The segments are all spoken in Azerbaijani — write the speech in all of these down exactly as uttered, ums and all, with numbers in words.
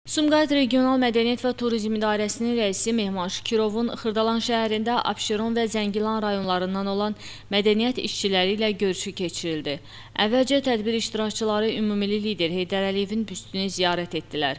Sumqayıt Regional Mədəniyyət və Turizm İdarəsinin rəisi Mehman Şükirovun Xırdalan şəhərində Abşeron və Zəngilan rayonlarından olan mədəniyyət işçiləri ilə görüşü keçirildi. Əvvəlcə tədbir iştirakçıları Ümumilli lider Heydər Əliyevin büstünü ziyarət etdilər.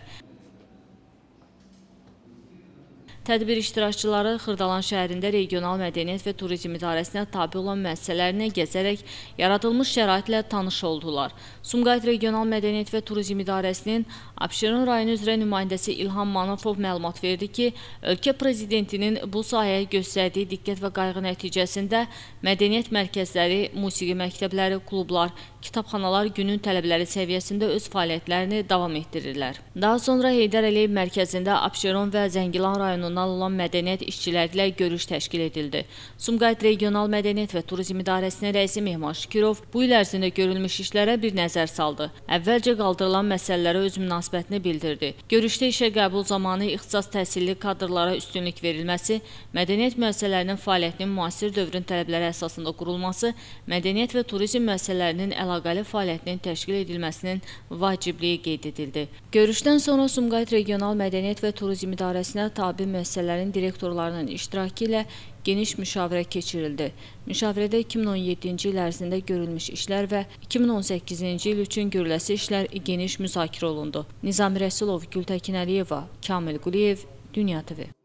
Tədbir iştirakçıları Xırdalan şəhərində Regional Mədəniyyət və Turizm İdarəsinə tabe olan müəssisələrinə gəzərək yaradılmış şəraitlə tanış oldular. Sumqayıt Regional Mədəniyyət və Turizm İdarəsinin Abşeron rayonu üzrə nümayəndəsi İlham Manafov məlumat verdi ki, ölkə prezidentinin bu sahəyə göstərdiyi diqqət və qayğı nəticəsində mədəniyyət mərkəzləri, musiqi məktəbləri, klublar, kitabxanalar günün tələbləri səviyyəsində öz fəaliyyətlərini davam etdirirlər. Daha sonra Heydər Əliyev mərkəzində Abşeron və Zəngilan rayonundan olan mədəniyyət işçiləri ilə görüş təşkil edildi. Sumqayıt Regional Mədəniyyət və Turizm İdarəsinin rəisi Mehman Şükürov bu il ərzində görülmüş işlərə bir nəzər saldı. Əvvəlcə qaldırılan məsələlərə öz münasibətini bildirdi. Görüşdə işə qəbul zamanı ixtisas təhsilli kadrlara üstünlük verilməsi, mədəniyyət müəssisələrinin fəaliyyətinin müasir dövrün tələbləri əsasında qurulması, mədəniyyət və turizm müəssisələrinin əlaqəli fəaliyyətinin təşkil edilməsinin vacibliyi qeyd edildi. Görüşdən sonra Sumqayıt Regional Mədəniyyət və Turizm İdarəsinə tabe müəssisələrin direktorlarının iştirakı ilə geniş müşavirə keçirildi. Müşavirədə iki min on yeddinci il ərzində görülmüş işlər və iki min on səkkizinci il üçün görüləsi işlər geniş müzakirə olundu. Nizami Rəsulov, Gültəkin Əliyeva, Kamil Quliyev, Dünya T V.